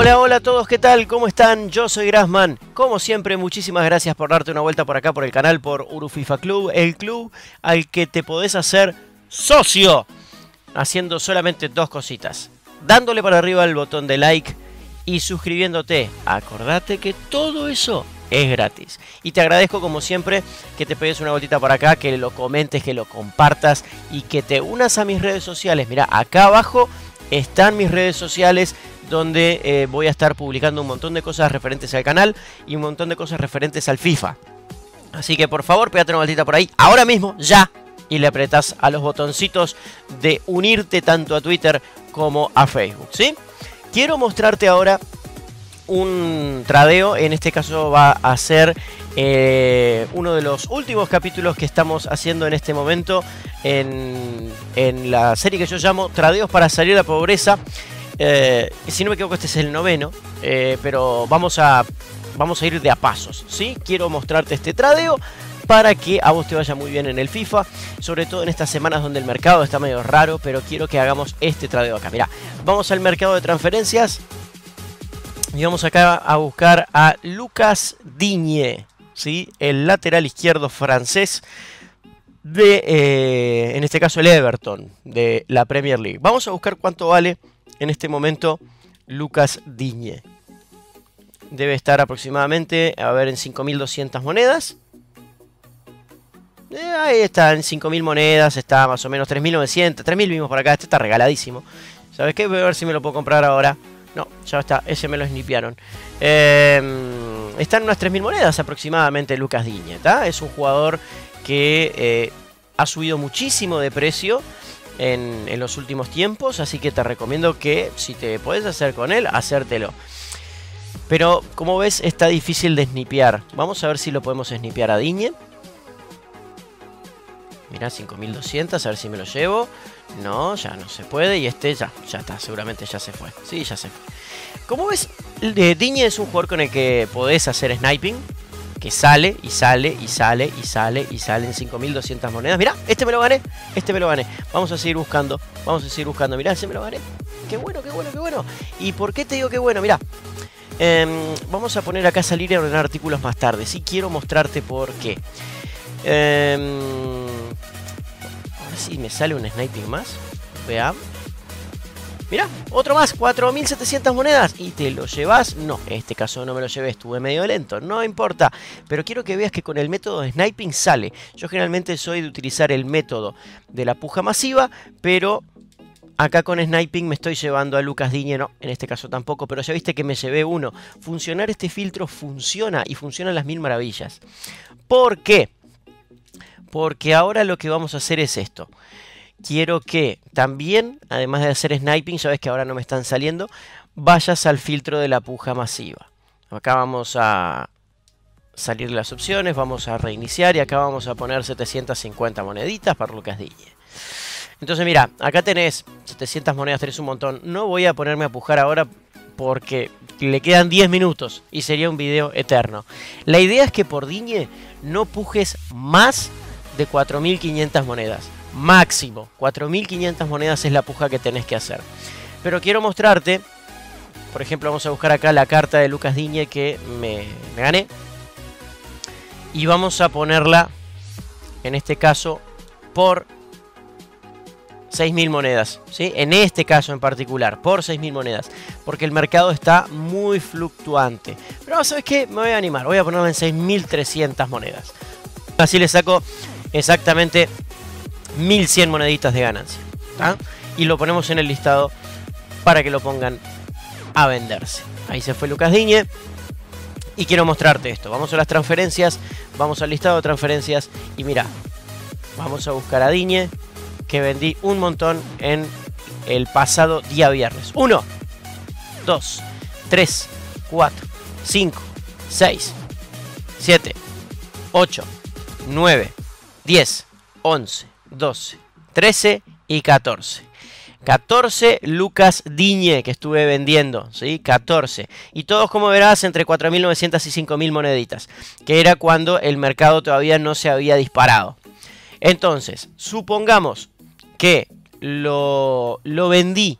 Hola, hola a todos, ¿qué tal? ¿Cómo están? Yo soy Grassman. Como siempre, muchísimas gracias por darte una vuelta por acá por el canal, por Urufifa Club, el club al que te podés hacer socio, haciendo solamente dos cositas: dándole para arriba al botón de like y suscribiéndote. Acordate que todo eso es gratis. Y te agradezco como siempre que te pegues una vueltita por acá, que lo comentes, que lo compartas y que te unas a mis redes sociales. Mira, acá abajo están mis redes sociales, donde voy a estar publicando un montón de cosas referentes al canal y un montón de cosas referentes al FIFA. Así que por favor, pégate una vueltita por ahí, ahora mismo, ya, y le apretás a los botoncitos de unirte tanto a Twitter como a Facebook, ¿sí? Quiero mostrarte ahora un tradeo. En este caso va a ser uno de los últimos capítulos que estamos haciendo en este momento en la serie que yo llamo Tradeos para salir de la pobreza. Si no me equivoco, este es el noveno, pero vamos a ir de a pasos, ¿sí? Quiero mostrarte este tradeo para que a vos te vaya muy bien en el FIFA, sobre todo en estas semanas donde el mercado está medio raro, pero quiero que hagamos este tradeo acá. Mirá, vamos al mercado de transferencias y vamos acá a buscar a Lucas Digne, ¿sí? El lateral izquierdo francés de, en este caso, el Everton de la Premier League. Vamos a buscar cuánto vale en este momento Lucas Digne. Debe estar aproximadamente, a ver, en 5.200 monedas. Ahí está, en 5.000 monedas, está más o menos 3.900, 3.000 vimos por acá. Este está regaladísimo. ¿Sabes qué? Voy a ver si me lo puedo comprar ahora. No, ya está, ese me lo snipearon. Están unas 3.000 monedas aproximadamente Lucas Digne, ¿tá? Es un jugador que ha subido muchísimo de precio en los últimos tiempos, así que te recomiendo que si te puedes hacer con él, hacértelo. Pero como ves, está difícil de snipear. Vamos a ver si lo podemos snipear a Digne. Mirá, 5.200, a ver si me lo llevo. No, ya no se puede. Y este ya está, seguramente ya se fue. Sí, ya se fue. Como ves, Digne es un jugador con el que podés hacer sniping, que sale y sale y sale y sale y sale en 5.200 monedas. Mirá, este me lo gané, este me lo gané. Vamos a seguir buscando, Mirá, ese me lo gané. Qué bueno, qué bueno, qué bueno. ¿Y por qué te digo qué bueno? Mirá, vamos a poner acá salir y ordenar artículos más tarde. Sí, quiero mostrarte por qué. A ver si me sale un sniping más. Veamos. Mirá, otro más, 4.700 monedas. ¿Y te lo llevas? No, en este caso no me lo llevé, estuve medio lento, no importa. Pero quiero que veas que con el método de sniping sale. Yo generalmente soy de utilizar el método de la puja masiva, pero acá con sniping me estoy llevando a Lucas Digne. No, en este caso tampoco, pero ya viste que me llevé uno. Funcionar este filtro funciona, y funciona a las mil maravillas. ¿Por qué? Porque ahora lo que vamos a hacer es esto. Quiero que también, además de hacer sniping, ya ves que ahora no me están saliendo, vayas al filtro de la puja masiva. Acá vamos a salir las opciones, vamos a reiniciar y acá vamos a poner 750 moneditas para Lucas Digne. Entonces mira, acá tenés 700 monedas, tenés un montón. No voy a ponerme a pujar ahora porque le quedan 10 minutos y sería un video eterno. La idea es que por Digne no pujes más de 4.500 monedas. Máximo, 4.500 monedas es la puja que tenés que hacer. Pero quiero mostrarte, por ejemplo, vamos a buscar acá la carta de Lucas Digne que me gané. Y vamos a ponerla, en este caso, por 6.000 monedas, ¿sí? En este caso en particular, por 6.000 monedas. Porque el mercado está muy fluctuante. Pero ¿sabes qué? Me voy a animar, voy a ponerla en 6.300 monedas. Así le saco exactamente 1.100 moneditas de ganancia, ¿tá? Y lo ponemos en el listado para que lo pongan a venderse. Ahí se fue Lucas Digne. Y quiero mostrarte esto. Vamos a las transferencias, vamos al listado de transferencias y mira, vamos a buscar a Digne, que vendí un montón en el pasado día viernes. 1, 2, 3, 4, 5, 6, 7, 8, 9, 10, 11, 12, 13 y 14. 14 Lucas Digne que estuve vendiendo, ¿sí? 14. Y todos, como verás, entre 4.900 y 5.000 moneditas. Que era cuando el mercado todavía no se había disparado. Entonces, supongamos que lo vendí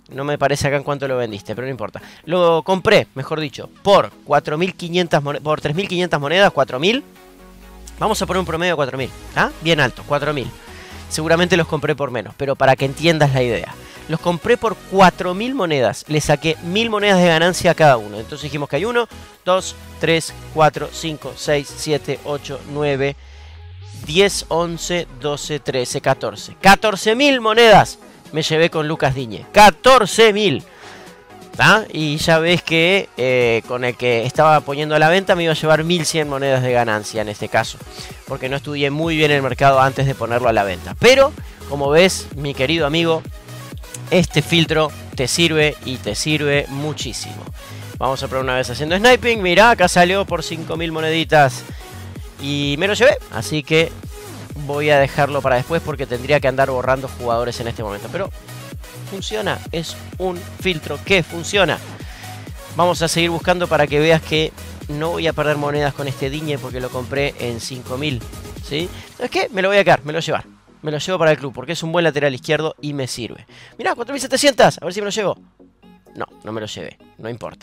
No me parece acá en cuánto lo vendiste, pero no importa. Lo compré, mejor dicho, por 4.500 por 3.500 monedas, 4.000. Vamos a poner un promedio de 4.000. ¿Ah? Bien alto, 4.000. Seguramente los compré por menos, pero para que entiendas la idea. Los compré por 4.000 monedas. Le saqué 1.000 monedas de ganancia a cada uno. Entonces dijimos que hay 1, 2, 3, 4, 5, 6, 7, 8, 9, 10, 11, 12, 13, 14. 14.000 monedas me llevé con Lucas Digne. 14.000. ¿Ah? Y ya ves que con el que estaba poniendo a la venta me iba a llevar 1.100 monedas de ganancia en este caso. Porque no estudié muy bien el mercado antes de ponerlo a la venta. Pero, como ves, mi querido amigo, este filtro te sirve y te sirve muchísimo. Vamos a probar una vez haciendo sniping. Mirá, acá salió por 5.000 moneditas. Y me lo llevé. Así que voy a dejarlo para después porque tendría que andar borrando jugadores en este momento. Pero funciona. Es un filtro que funciona. Vamos a seguir buscando para que veas que no voy a perder monedas con este Digne porque lo compré en 5.000. ¿Sí? ¿Sabes qué? Me lo voy a quedar. Me lo voy a llevar. Me lo llevo para el club porque es un buen lateral izquierdo y me sirve. Mirá, 4.700. A ver si me lo llevo. No, no me lo llevé. No importa.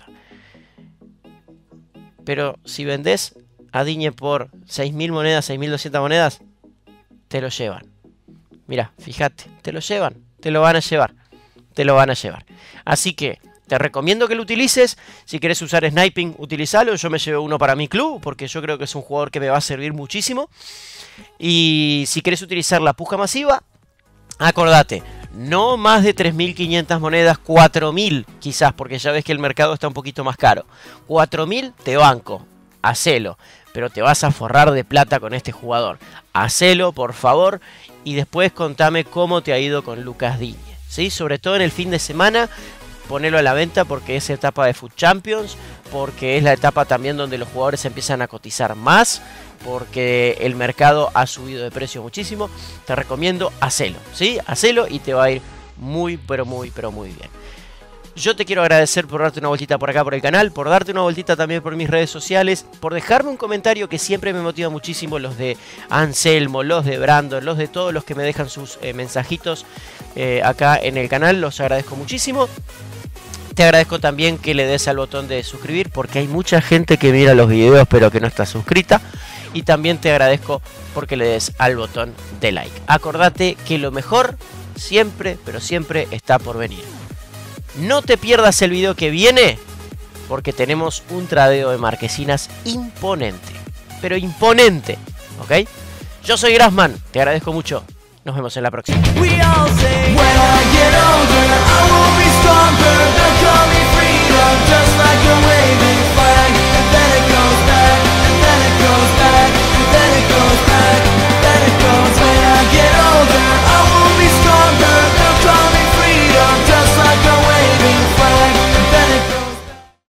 Pero si vendés a Digne por 6.000 monedas, 6.200 monedas, te lo llevan. Mirá, fíjate. Te lo llevan. Te lo van a llevar. Te lo van a llevar. Así que te recomiendo que lo utilices. Si querés usar sniping, utilizalo. Yo me llevé uno para mi club porque yo creo que es un jugador que me va a servir muchísimo. Y si querés utilizar la puja masiva, acordate, no más de 3.500 monedas, 4.000 quizás, porque ya ves que el mercado está un poquito más caro. 4.000 te banco, hacelo, pero te vas a forrar de plata con este jugador. Hacelo, por favor, y después contame cómo te ha ido con Lucas Digne, ¿sí? Sobre todo en el fin de semana, ponelo a la venta porque es etapa de Food Champions, porque es la etapa también donde los jugadores empiezan a cotizar más, porque el mercado ha subido de precio muchísimo. Te recomiendo hacelo, ¿sí? Hacelo y te va a ir muy, pero muy bien. Yo te quiero agradecer por darte una vueltita por acá por el canal, por darte una vueltita también por mis redes sociales, por dejarme un comentario que siempre me motiva muchísimo, los de Anselmo, los de Brandon, los de todos los que me dejan sus mensajitos acá en el canal, los agradezco muchísimo. Te agradezco también que le des al botón de suscribir porque hay mucha gente que mira los videos pero que no está suscrita. Y también te agradezco porque le des al botón de like. Acordate que lo mejor siempre, pero siempre está por venir. No te pierdas el video que viene porque tenemos un tradeo de marquesinas imponente. Pero imponente, ¿ok? Yo soy Grassman, te agradezco mucho. Nos vemos en la próxima.